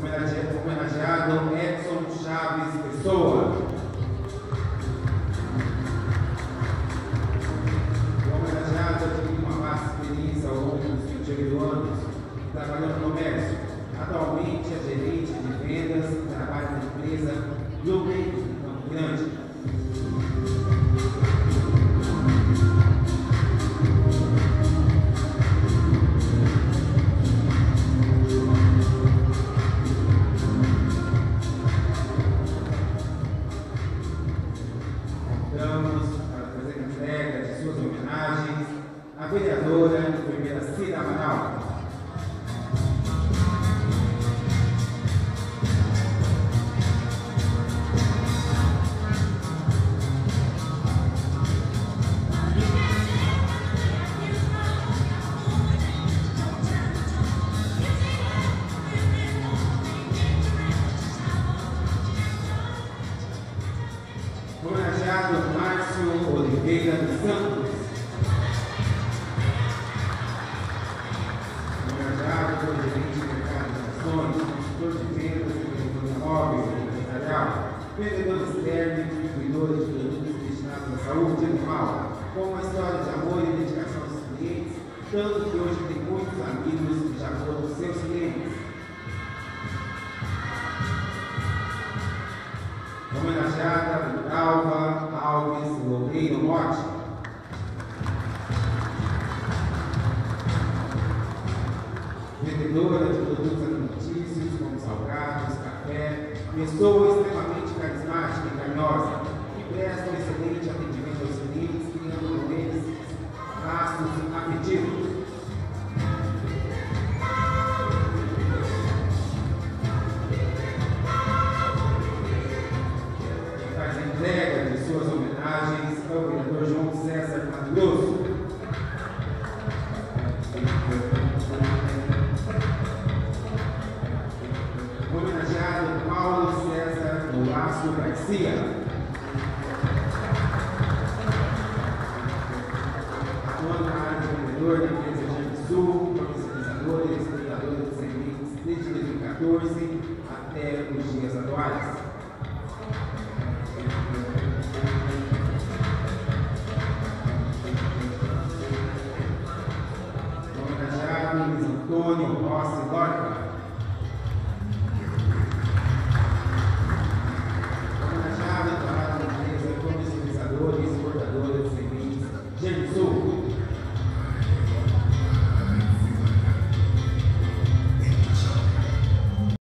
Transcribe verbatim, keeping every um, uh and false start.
Homenage- Homenageado Edson Chaves Pessoa. O homenageado adquiriu uma vasta experiência ao longo dos vinte e oito anos, trabalhando no comércio. Atualmente é gerente de vendas e trabalha na empresa Blueprint Campo Grande. Para fazer a entrega de suas homenagens, a vereadora e enfermeira Cida Amaral. Homenageado Márcio Oliveira dos Santos. Homenageado pelo gerente de mercado de ações, consultor de vendas e telefonia móvel empresarial, vendedor externo e distribuidor de produtos destinados à saúde animal, com uma história de amor e dedicação aos clientes, tanto que hoje tem muitos amigos que já foram seus clientes. Homenageada Dalva Alves Loureiro Morte. Vendedora de produtos alimentícios como salgados, café, pessoa extremamente carismática e carinhosa, que presta um excelente atendimento aos clientes, criando com eles laços afetivos. Entrega de suas homenagens ao vereador João César Mato Grosso. Homenageado Paulo César Nolasco Garcia. Atuando na área de vendedor da empresa Gente Sul, comercializadora e exportadora de sementes desde dois mil e quatorze até os dias atuais.